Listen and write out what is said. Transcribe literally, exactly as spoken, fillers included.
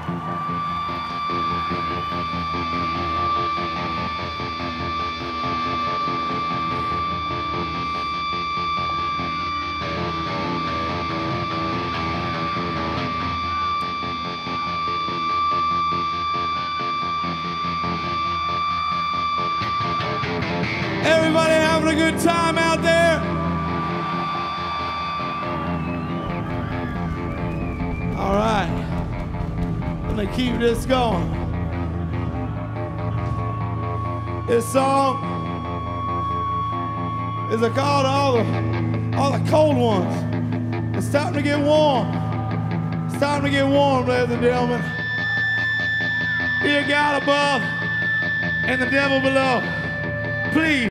Everybody having a good time out there? All right, let me keep this going. This song is a call to all the, all the cold ones. It's starting to get warm. It's time to get warm, ladies and gentlemen. Be a God above and the devil below. Please.